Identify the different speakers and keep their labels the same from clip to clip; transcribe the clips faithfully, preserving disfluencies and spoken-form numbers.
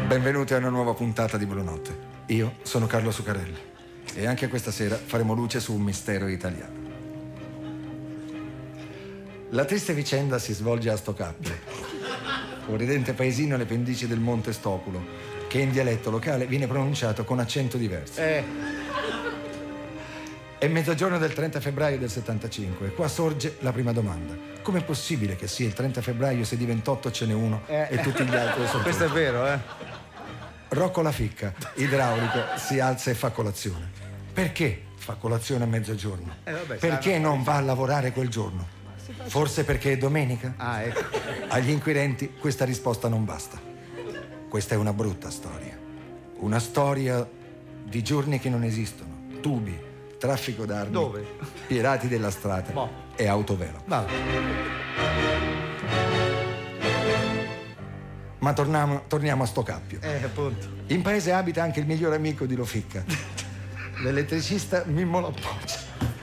Speaker 1: Benvenuti a una nuova puntata di Blu Notte. Io sono Carlo Sucarelli e anche questa sera faremo luce su un mistero italiano. La triste vicenda si svolge a Stocappio, un ridente paesino alle pendici del Monte Stoculo, che in dialetto locale viene pronunciato con accento diverso.
Speaker 2: Eh.
Speaker 1: È mezzogiorno del trenta febbraio del settantacinque e qua sorge la prima domanda. Com'è possibile che sia il trenta febbraio se di ventotto ce n'è uno
Speaker 2: eh.
Speaker 1: e tutti gli altri sono
Speaker 2: Questo è vero, eh?
Speaker 1: Rocco La Ficca, idraulico, si alza e fa colazione. Perché fa colazione a mezzogiorno?
Speaker 2: Eh, vabbè,
Speaker 1: perché non va a lavorare quel giorno? Forse perché è domenica?
Speaker 2: Ah, ecco.
Speaker 1: Agli inquirenti questa risposta non basta. Questa è una brutta storia. Una storia di giorni che non esistono. Tubi, traffico d'armi.
Speaker 2: Dove?
Speaker 1: Pirati della strada
Speaker 2: boh.
Speaker 1: e autovelo.
Speaker 2: Va.
Speaker 1: Ma torniamo, torniamo a Stocappio.
Speaker 2: Eh, appunto.
Speaker 1: In paese abita anche il miglior amico di Lo Ficca, l'elettricista Mimmo Lappoggia.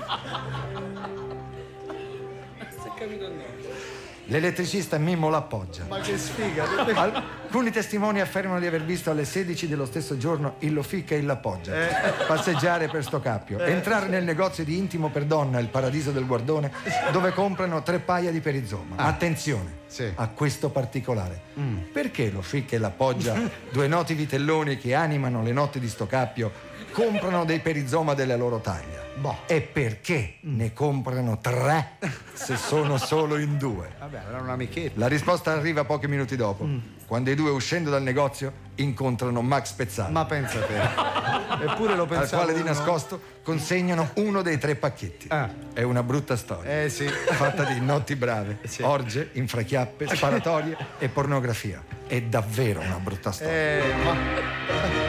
Speaker 1: L'elettricista Mimmo Lappoggia.
Speaker 2: Ma che sfiga!
Speaker 1: Alcuni testimoni affermano di aver visto alle sedici dello stesso giorno il Lo Ficca e il Lappoggia eh. passeggiare per Stocappio, eh. entrare nel negozio di Intimo per Donna, il Paradiso del Guardone, dove comprano tre paia di perizoma. Ah. Attenzione
Speaker 2: sì.
Speaker 1: a questo particolare. Mm. Perché Lo Ficca e Lappoggia, due noti vitelloni che animano le notti di Stocappio, comprano dei perizoma della loro taglia?
Speaker 2: Boh.
Speaker 1: E perché ne comprano tre se sono solo in due?
Speaker 2: Vabbè, era un amichetto.
Speaker 1: La risposta arriva pochi minuti dopo, mm. quando i due, uscendo dal negozio, incontrano Max Pezzali.
Speaker 2: Ma pensa te. Eppure lo pensavo.
Speaker 1: Al quale
Speaker 2: uno.
Speaker 1: di nascosto consegnano uno dei tre pacchetti.
Speaker 2: Ah.
Speaker 1: È una brutta storia.
Speaker 2: Eh sì.
Speaker 1: Fatta di notti brave, sì. orge, infrachiappe, sparatorie e pornografia. È davvero una brutta storia.
Speaker 2: Eh, ma...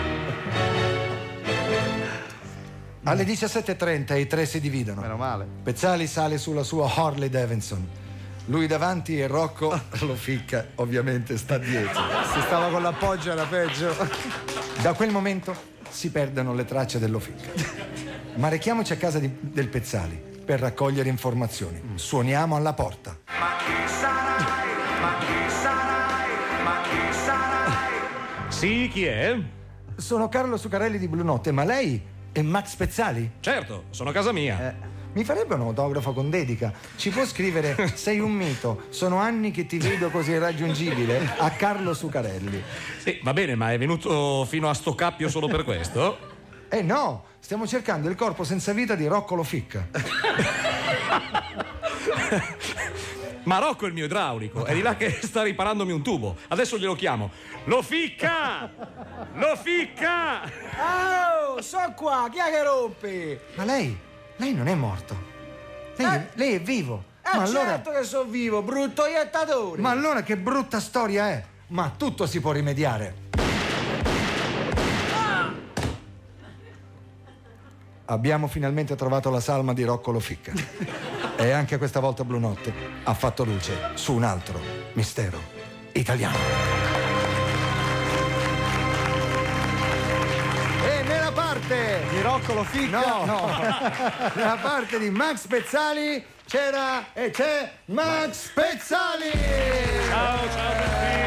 Speaker 1: Alle diciassette e trenta i tre si dividono.
Speaker 2: Meno male.
Speaker 1: Pezzali sale sulla sua Harley Davidson. Lui davanti e Rocco Lo Ficca ovviamente sta dietro.
Speaker 2: Se stava con l'appoggio era peggio.
Speaker 1: Da quel momento si perdono le tracce dello Ficca. Ma rechiamoci a casa di, del Pezzali per raccogliere informazioni. Suoniamo alla porta.
Speaker 3: Ma chi sarai? Ma chi sarai? Ma chi sarai?
Speaker 4: Sì, chi è?
Speaker 1: Sono Carlo Sucarelli di Blu Notte, ma lei è Max Pezzali?
Speaker 4: Certo, sono a casa mia.
Speaker 1: Eh, mi farebbe un autografo con dedica. Ci può scrivere: sei un mito, sono anni che ti vedo così irraggiungibile, a Carlo Sucarelli.
Speaker 4: Sì, va bene, ma è venuto fino a Stocappio solo per questo?
Speaker 1: Eh no, stiamo cercando il corpo senza vita di Rocco Lo Ficca.
Speaker 4: Ma Rocco è il mio idraulico, è di là che sta riparandomi un tubo. Adesso glielo chiamo. Lo Ficca! Lo Ficca!
Speaker 2: Oh, so qua, chi è che rompe?
Speaker 1: Ma lei, lei non è morto. Lei,
Speaker 2: Eh?
Speaker 1: è, lei è vivo.
Speaker 2: Eh,
Speaker 1: ma
Speaker 2: certo
Speaker 1: allora,
Speaker 2: che sono vivo, brutto iettatore.
Speaker 1: ma allora che brutta storia è? Ma tutto si può rimediare.
Speaker 2: Ah!
Speaker 1: Abbiamo finalmente trovato la salma di Rocco Lo Ficca. E anche questa volta Blu Notte ha fatto luce su un altro mistero italiano. E nella parte
Speaker 2: Di Rocco Lo Ficca?
Speaker 1: No, no. Nella parte di Max Pezzali c'era e c'è Max Pezzali.
Speaker 4: Ciao, ciao a tutti.